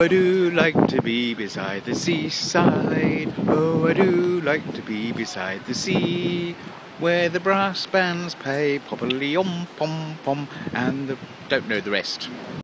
I do like to be beside the seaside. Oh, I do like to be beside the sea, where the brass bands play poppily om pom pom, and don't know the rest.